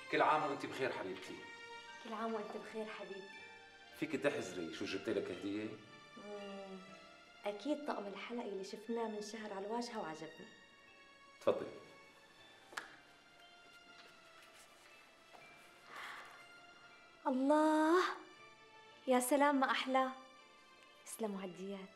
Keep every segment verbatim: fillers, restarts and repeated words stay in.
كل عام وانت بخير حبيبتي. كل عام وانت بخير حبيبي. فيك تحزري شو جبت لك هديه؟ مم. اكيد طقم الحلقه اللي شفناه من شهر على الواجهه وعجبني. تفضلي. الله، يا سلام ما احلاه. اسلموا هالديات.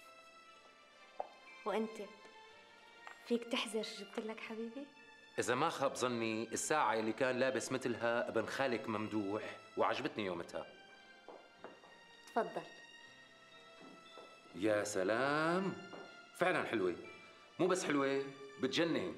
وانت فيك تحزر شو جبت لك حبيبي؟ إذا ما خاب ظني الساعة اللي كان لابس مثلها ابن خالك ممدوح وعجبتني يومتها. تفضل. يا سلام، فعلا حلوة، مو بس حلوة بتجنن.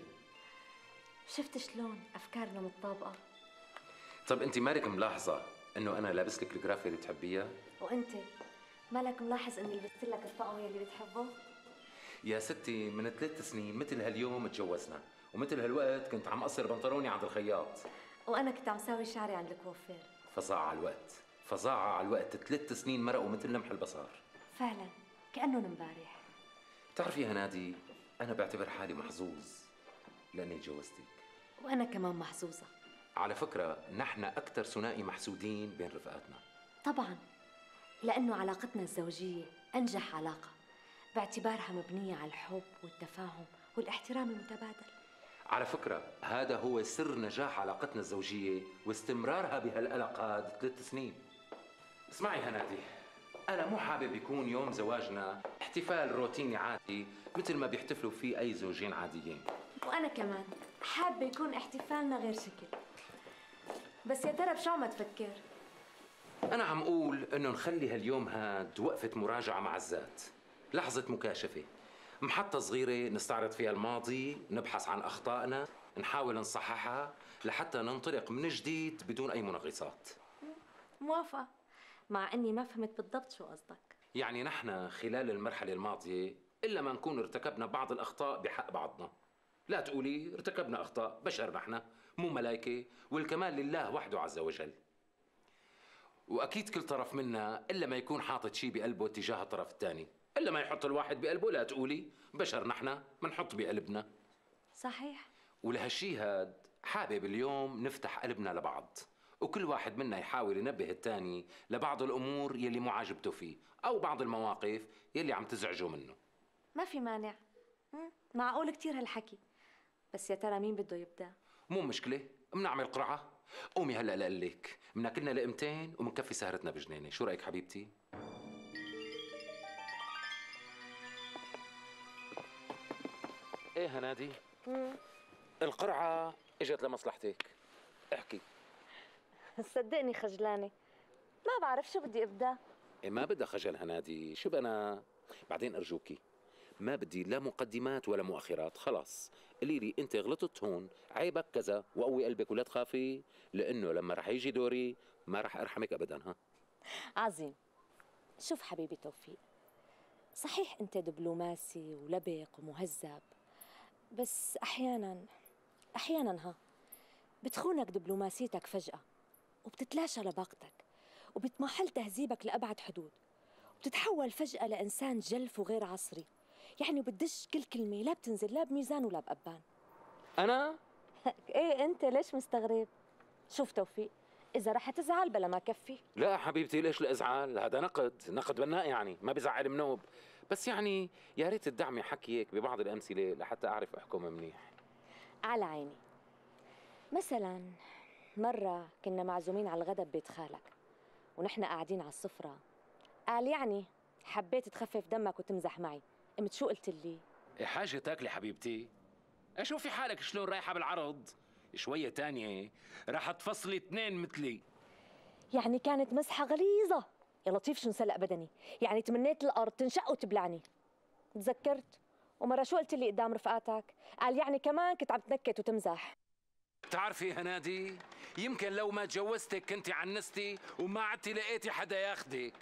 شفت شلون أفكارنا متطابقة؟ طب أنت مالك ملاحظة إنه أنا لابس لك الجرافة اللي بتحبيها؟ وأنت مالك ملاحظ إني لبست لك الطقم اللي بتحبه؟ يا ستي من ثلاث سنين مثل هاليوم تجوزنا، ومثل هالوقت كنت عم قصر بنطلوني عند الخياط، وأنا كنت عم ساوي شعري عند الكوافير. فظاعة على الوقت، فظاعة على الوقت، ثلاث سنين مرقوا مثل لمح البصر. فعلا كأنهم امبارح. بتعرفي يا هنادي، أنا بعتبر حالي محظوظ لأني تجوزتك. وأنا كمان محظوظة. على فكرة نحن أكثر ثنائي محسودين بين رفقاتنا. طبعا، لأنه علاقتنا الزوجية أنجح علاقة باعتبارها مبنية على الحب والتفاهم والاحترام المتبادل. على فكرة هذا هو سر نجاح علاقتنا الزوجية واستمرارها بهالعلاقات ثلاث سنين. اسمعي هنادي، أنا مو حابب يكون يوم زواجنا احتفال روتيني عادي مثل ما بيحتفلوا فيه أي زوجين عاديين. وأنا كمان حابة يكون احتفالنا غير شكل. بس يا ترى بشو عم تفكر؟ أنا عم أقول إنه نخلي هاليوم هاد وقفة مراجعة مع الذات، لحظة مكاشفة، محطة صغيرة نستعرض فيها الماضي، نبحث عن أخطائنا، نحاول نصححها لحتى ننطلق من جديد بدون أي منغصات. موافقة، مع أني ما فهمت بالضبط شو قصدك. يعني نحن خلال المرحلة الماضية إلا ما نكون ارتكبنا بعض الأخطاء بحق بعضنا. لا تقولي ارتكبنا أخطاء، بشر نحن مو ملائكة، والكمال لله وحده عز وجل. وأكيد كل طرف منا إلا ما يكون حاطط شيء بقلبه تجاه الطرف الثاني، إلا ما يحط الواحد بقلبه. لا تقولي بشر نحن منحط بقلبنا. صحيح. ولهالشي هاد حابب اليوم نفتح قلبنا لبعض، وكل واحد منا يحاول ينبه الثاني لبعض الأمور يلي مو عاجبته فيه أو بعض المواقف يلي عم تزعجه منه. ما في مانع. معقول كتير هالحكي، بس يا ترى مين بده يبدأ؟ مو مشكلة، بنعمل قرعة. قومي هلا لقلك، مناكلنا لقمتين ومنكفي سهرتنا بجنينة، شو رأيك حبيبتي؟ ايه هنادي؟ مم. القرعة اجت لمصلحتك، احكي. صدقني خجلانة، ما بعرف شو بدي ابدا. إيه ما بدها خجل هنادي، شو بنا؟ بعدين ارجوكي ما بدي لا مقدمات ولا مؤخرات، خلاص قولي لي انت غلطت هون، عيبك كذا، وقوي قلبك ولا تخافي، لانه لما رح يجي دوري ما رح ارحمك ابدا. ها عظيم. شوف حبيبي توفيق، صحيح انت دبلوماسي ولبق ومهذب، بس احيانا احيانا ها بتخونك دبلوماسيتك فجأة، وبتتلاشى لباقتك، وبتمحل تهذيبك لأبعد حدود، وبتتحول فجأة لإنسان جلف وغير عصري. يعني بتدش كل كلمة لا بتنزل لا بميزان ولا بأبان. انا؟ ايه انت ليش مستغرب؟ شوف توفيق، إذا رح تزعل بلا ما كفي. لا حبيبتي ليش الازعال؟ هذا نقد، نقد بناء يعني ما بزعل منوب، بس يعني يا ريت تدعمي حكيك ببعض الامثله لحتى اعرف احكم منيح. على عيني. مثلا مرة كنا معزومين على الغداء ببيت خالك، ونحن قاعدين على السفرة، قال يعني حبيت تخفف دمك وتمزح معي. قمت شو قلت لي؟ يا حاجه تاكلي حبيبتي، اشوفي حالك شلون رايحه بالعرض، شويه تانية راح تفصلي اثنين مثلي. يعني كانت مسحة غليظة. يا لطيف شو انسلق بدني، يعني تمنيت الأرض تنشق وتبلعني. تذكرت. ومرة شو قلت لي قدام رفقاتك؟ قال يعني كمان كنت عم تنكت وتمزح. بتعرفي يا هنادي، يمكن لو ما تجوزتك كنتي عنستي وما عدتي لقيتي حدا ياخدك.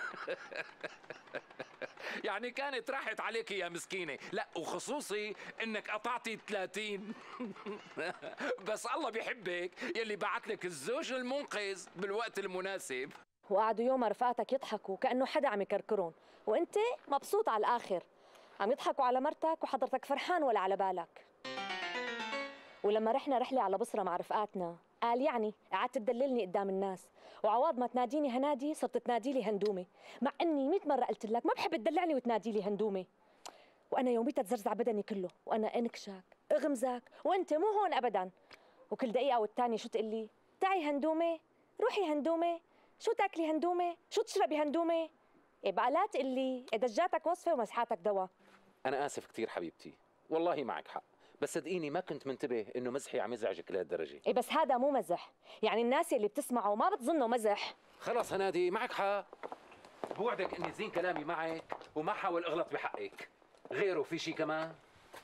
يعني كانت راحت عليك يا مسكينة، لا وخصوصي انك قطعتي ثلاثين. بس الله بيحبك يلي بعت لك الزوج المنقذ بالوقت المناسب. وقعدوا يوم رفقاتك يضحكوا كأنه حدا عم يكركرون، وانت مبسوط على الآخر، عم يضحكوا على مرتك وحضرتك فرحان ولا على بالك. ولما رحنا رحلة على بصرة مع رفقاتنا، قال يعني قعدت تدللني قدام الناس، وعوض ما تناديني هنادي صرت تنادي لي هندومه، مع اني مئة مره قلت لك ما بحب تدلعني وتنادي لي هندومه. وانا يوميتها تزرزع بدني كله، وانا انكشك اغمزك وانت مو هون ابدا. وكل دقيقه والتانيه شو تقول لي؟ تعي هندومه، روحي هندومه، شو تاكلي هندومه، شو تشربي هندومه. إيه بقى لا تقول لي دجاتك وصفه ومسحاتك دواء. انا اسف كثير حبيبتي، والله معك حق، بس صدقيني ما كنت منتبه انه مزحي عم يزعجك لهالدرجه. إيه بس هذا مو مزح، يعني الناس اللي بتسمعه ما بتظنه مزح. خلص هنادي معك حق، بوعدك اني زين كلامي معك وما حاول اغلط بحقك. غيره في شيء كمان؟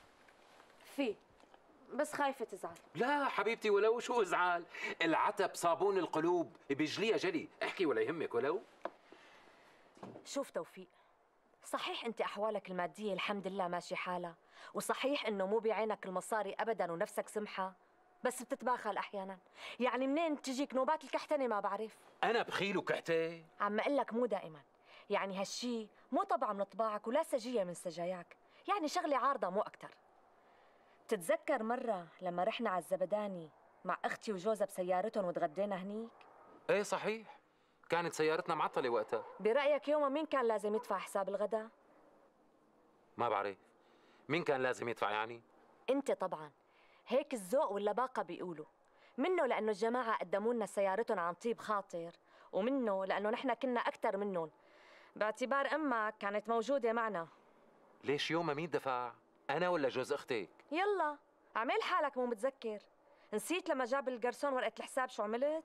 في، بس خايفه تزعل. لا حبيبتي ولو شو ازعل، العتب صابون القلوب بيجليها جلي، احكي ولا يهمك ولو. شوف توفيق، صحيح انت احوالك الماديه الحمد لله ماشي حالها، وصحيح انه مو بعينك المصاري ابدا ونفسك سمحه، بس بتتباخل احيانا. يعني منين تجيك نوبات الكحتنه ما بعرف. انا بخيل وكحته؟ عم اقول لك مو دائما، يعني هالشي مو طبع من طباعك ولا سجيه من سجاياك، يعني شغله عارضه مو اكثر. تتذكر مره لما رحنا على الزبداني مع اختي وجوزها بسيارتهم وتغدينا هنيك؟ ايه صحيح، كانت سيارتنا معطله وقتها. برايك يومها مين كان لازم يدفع حساب الغداء؟ ما بعرف مين كان لازم يدفع يعني؟ انت طبعا. هيك الذوق واللباقه بيقولوا، منه لانه الجماعه قدموا لنا سيارتهم عن طيب خاطر، ومنه لانه نحن كنا اكثر منهم باعتبار امك كانت موجوده معنا. ليش يومها مين دفع؟ انا ولا جوز اختك؟ يلا اعمل حالك مو متذكر. نسيت لما جاب الجرسون ورقه الحساب شو عملت؟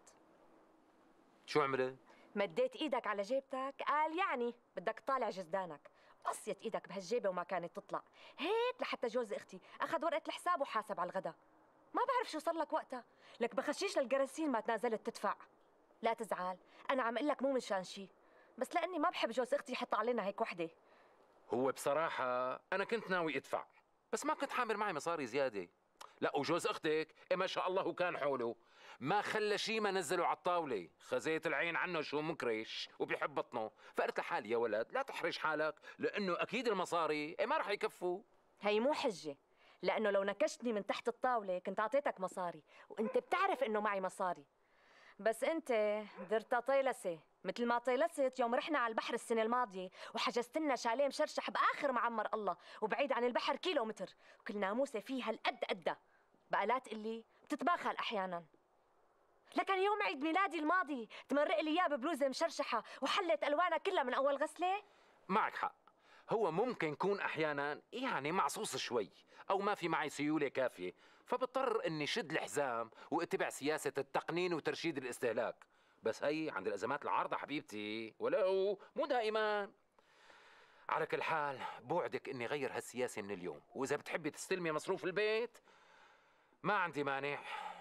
شو عملت؟ مديت ايدك على جيبتك، قال يعني بدك تطالع جزدانك، قصيت ايدك بهالجيبه وما كانت تطلع هيك لحتى جوز اختي اخذ ورقه الحساب وحاسب على الغداء. ما بعرف شو صار لك وقتها، لك بخشيش للجراسين ما تنازلت تدفع. لا تزعل، انا عم اقول لك مو من شان شي، بس لاني ما بحب جوز اختي يحط علينا هيك وحده. هو بصراحه انا كنت ناوي ادفع، بس ما كنت حامل معي مصاري زياده. لا وجوز اختك إيه ما شاء الله وكان حوله، ما خلى شيء ما نزله على الطاوله، خزيت العين عنه شو مكرش وبيحب بطنه، فقلت لحالي يا ولد لا تحرج حالك، لانه اكيد المصاري إيه ما رح يكفوا. هي مو حجه، لانه لو نكشتني من تحت الطاوله كنت اعطيتك مصاري، وانت بتعرف انه معي مصاري. بس انت درتها طيلسه، مثل ما طيلست يوم رحنا على البحر السنه الماضيه وحجزت لنا شاليه مشرشح باخر معمر الله وبعيد عن البحر كيلو متر، وكل ناموسه فيها القد قده. بقى لا تقلي بتتباخل احيانا. لكن يوم عيد ميلادي الماضي تمرق لي اياه ببلوزه مشرشحه وحلت الوانها كلها من اول غسله. معك حق، هو ممكن يكون احيانا يعني معصوص شوي او ما في معي سيوله كافيه، فبضطر اني شد الحزام واتبع سياسه التقنين وترشيد الاستهلاك، بس هي عند الازمات العارضه حبيبتي ولو مو دائما. على كل حال بوعدك اني غير هالسياسه من اليوم، واذا بتحبي تستلمي مصروف البيت ما عندي مانع.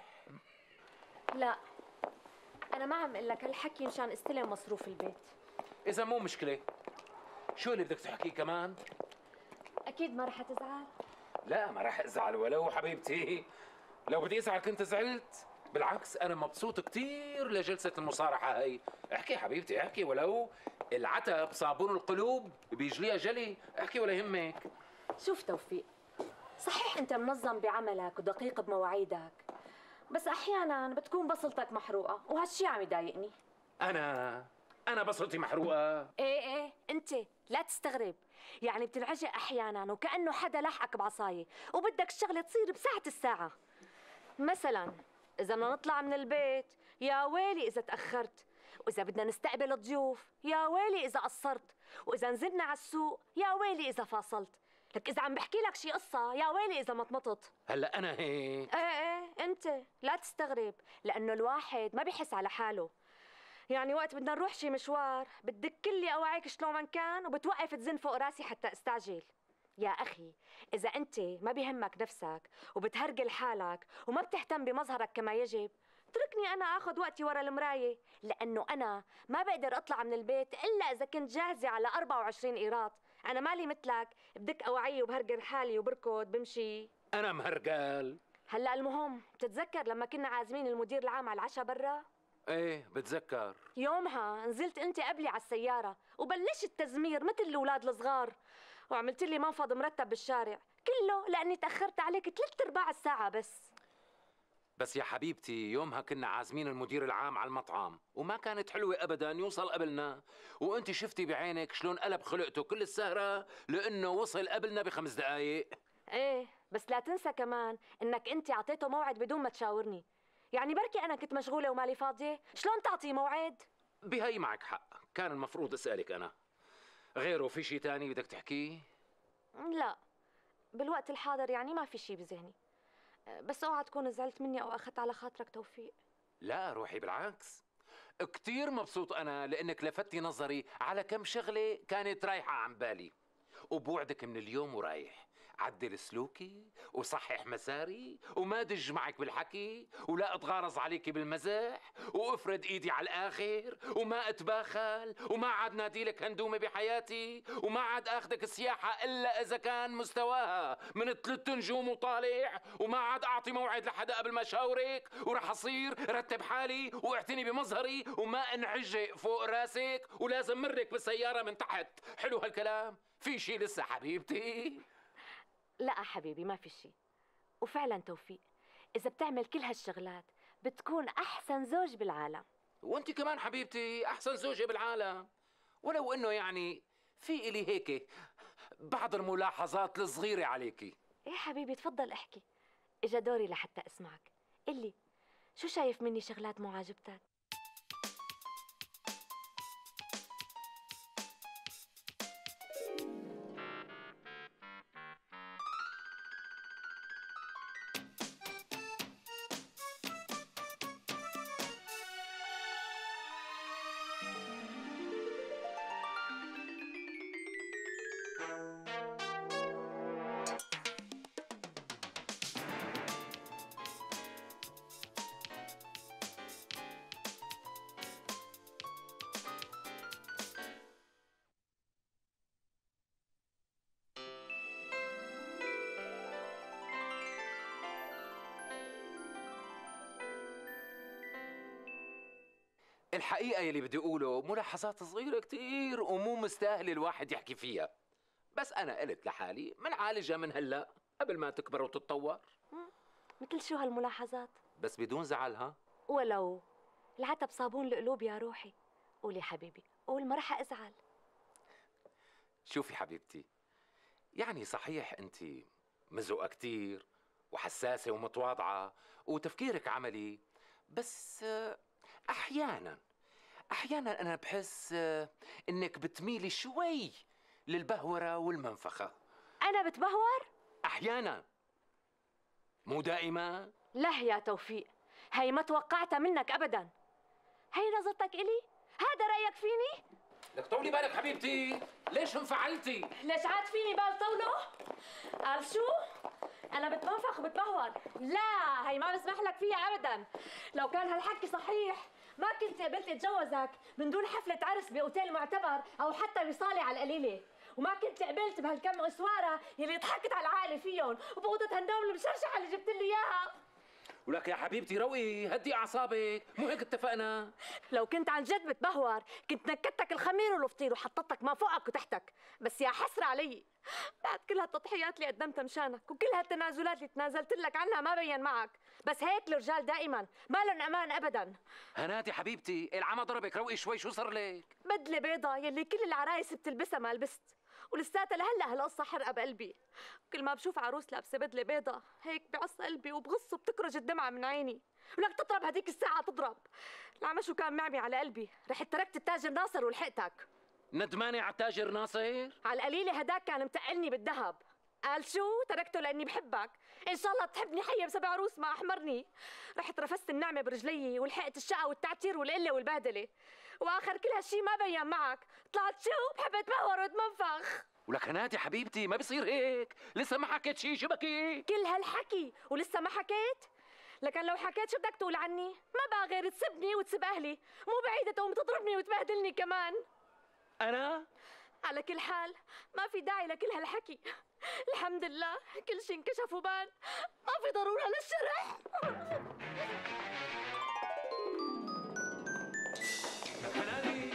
لا انا ما عم اقول لك هالحكي مشان استلم مصروف البيت. اذا مو مشكله، شو اللي بدك تحكيه كمان؟ اكيد ما رح تزعل. لا ما راح ازعل ولو حبيبتي، لو بدي ازعل كنت زعلت، بالعكس انا مبسوط كثير لجلسه المصارحه هي. احكي حبيبتي احكي ولو، العتب صابون القلوب بيجليها جلي، احكي ولا يهمك. شوف توفيق، صحيح انت منظم بعملك ودقيق بمواعيدك، بس احيانا بتكون بصلتك محروقه وهالشي عم يضايقني. انا انا بصرتي محروقه؟ ايه ايه انت لا تستغرب، يعني بتنعجق احيانا وكانه حدا لاحقك بعصايه وبدك الشغله تصير بساعه الساعه. مثلا اذا بدنا نطلع من البيت يا ويلي اذا تاخرت، واذا بدنا نستقبل ضيوف يا ويلي اذا قصرت، واذا نزلنا على السوق يا ويلي اذا فاصلت، لك اذا عم بحكي لك شي قصه يا ويلي اذا مطمطت. هلا انا هيك؟ ايه ايه انت لا تستغرب، لانه الواحد ما بيحس على حاله. يعني وقت بدنا نروح شي مشوار بتدك لي اواعيك شلون ما كان وبتوقف تزن فوق راسي حتى استعجل. يا اخي اذا انت ما بيهمك نفسك وبتهرجل حالك وما بتهتم بمظهرك كما يجب، اتركني انا اخذ وقتي ورا المرايه، لانه انا ما بقدر اطلع من البيت الا اذا كنت جاهزه على أربعة وعشرين قيراط. انا مالي مثلك بدك اواعي وبهرجل حالي وبركض بمشي. انا مهرجل. هلا المهم بتتذكر لما كنا عازمين المدير العام على العشاء برا؟ ايه بتذكر. يومها نزلت انت قبلي على السياره وبلشت تزمير مثل الاولاد الصغار، وعملت لي منفض مرتب بالشارع كله لاني تاخرت عليك ثلاث ارباع الساعه بس. بس يا حبيبتي يومها كنا عازمين المدير العام على المطعم وما كانت حلوة أبدا، يوصل قبلنا، وأنت شفتي بعينك شلون قلب خلقته كل السهرة لأنه وصل قبلنا بخمس دقايق. ايه بس لا تنسى كمان انك انت اعطيته موعد بدون ما تشاورني. يعني بركي انا كنت مشغولة ومالي فاضية، شلون تعطي موعد؟ بهي معك حق، كان المفروض أسألك أنا. غيره في شي تاني بدك تحكيه؟ لا بالوقت الحاضر يعني ما في شي بذهني، بس اوعى تكون زعلت مني او اخذت على خاطرك توفيق. لا روحي، بالعكس، كتير مبسوط أنا لأنك لفتي نظري على كم شغلة كانت رايحة عن بالي، وبوعدك من اليوم ورايح عدل سلوكي وصحح مساري وما دج معك بالحكي ولا اتغارز عليكي بالمزح وافرد ايدي على الاخر وما اتباخل وما عاد ناديلك هندومه بحياتي وما عاد اخذك السياحه الا اذا كان مستواها من ثلاث نجوم وطالع وما عاد اعطي موعد لحدا قبل ما شاورك ورح اصير رتب حالي واعتني بمظهري وما انعجق فوق راسك ولازم مرك بالسياره من تحت. حلو هالكلام؟ في شي لسه حبيبتي؟ لا حبيبي ما في شي. وفعلا توفيق اذا بتعمل كل هالشغلات بتكون احسن زوج بالعالم. وانت كمان حبيبتي احسن زوجة بالعالم، ولو انه يعني في الي هيك بعض الملاحظات الصغيرة عليكي. ايه حبيبي تفضل احكي، اجا دوري لحتى اسمعك. قلي شو شايف مني شغلات مو عاجبتك؟ الحقيقة يلي بدي أقوله ملاحظات صغيرة كتير ومو مستاهل الواحد يحكي فيها، بس أنا قلت لحالي منعالجها من هلأ قبل ما تكبر وتتطور. مثل شو هالملاحظات؟ بس بدون زعل ها؟ ولو العتب صابون القلوب يا روحي. قولي حبيبي قول، ما رح ازعل. شوفي حبيبتي، يعني صحيح أنت مزوقة كتير وحساسة ومتواضعة وتفكيرك عملي، بس أحيانا أحيانا أنا بحس إنك بتميلي شوي للبهورة والمنفخة. أنا بتبهور؟ أحيانا، مو دائما. لا يا توفيق، هي ما توقعتها منك أبدا. هي نظرتك إلي؟ هذا رأيك فيني؟ لك طولي بالك حبيبتي، ليش انفعلتي؟ ليش عاد فيني بال طوله؟ قال شو؟ أنا بتنفخ وبتبهور؟ لا هي ما بسمح لك فيها أبدا. لو كان هالحكي صحيح ما كنت قبلت اتجوزك من دون حفلة عرس بأوتيل معتبر أو حتى وصالة على القليلة، وما كنت قبلت بهالكم اسواره يلي ضحكت على العائله فيهم وبأوضة هالنوم المشرشحه اللي جبت لي اياها. ولك يا حبيبتي روقي، هدي اعصابك، مو هيك اتفقنا؟ لو كنت عن جد بتبهور كنت نكدتك الخمير والفطير وحطتك ما فوقك وتحتك، بس يا حسره علي بعد كل هالتضحيات اللي قدمتها مشانك وكل هالتنازلات اللي تنازلت لك عنها ما بين معك. بس هيك الرجال دائما ما لهم امان ابدا. هنادي حبيبتي، العمى ضربك، روقي شوي، شو صار لك؟ بدله بيضة يلي كل العرايس بتلبسها ما لبست، ولساتها لهلا هالقصه حرقه بقلبي. كل ما بشوف عروس لابسه بدله بيضة هيك بعص قلبي وبغص وبتكرج الدمعه من عيني. ولك تضرب هديك الساعه تضرب. العمى شو كان معبي على قلبي، رحت تركت التاجر ناصر ولحقتك. ندمانه على التاجر ناصر؟ على القليله هداك كان متقلني بالذهب، قال شو تركته لاني بحبك، ان شاء الله تحبني حيه بسبع عروس ما احمرني. رحت رفست النعمه برجلي ولحقت الشقه والتعتير والقله والبهدله، واخر كل هالشي ما بين معك، طلعت شو بحب اتبهور واتمنفخ. ولك هنادي حبيبتي ما بصير هيك، لسه ما حكيت شي، شو بكي؟ كل هالحكي ولسه ما حكيت؟ لكن لو حكيت شو بدك تقول عني؟ ما بقى غير تسبني وتسب اهلي، مو بعيدة تقوم تضربني وتبهدلني كمان. انا؟ على كل حال ما في داعي لكل هالحكي، الحمد لله كل شيء انكشف وبان، ما في ضرورة للشرح. هنادي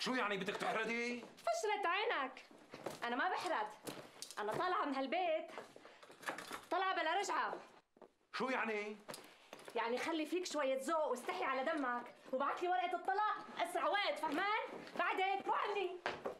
شو يعني بدك تحردي؟ فشرت عينك. أنا ما بحرد، أنا طالعة من هالبيت، طالعة بلا رجعة. شو يعني؟ يعني خلي فيك شوية ذوق واستحي على دمك وبعت لي ورقة الطلاق أسرع وقت، فهمان؟ بعدين مو عني.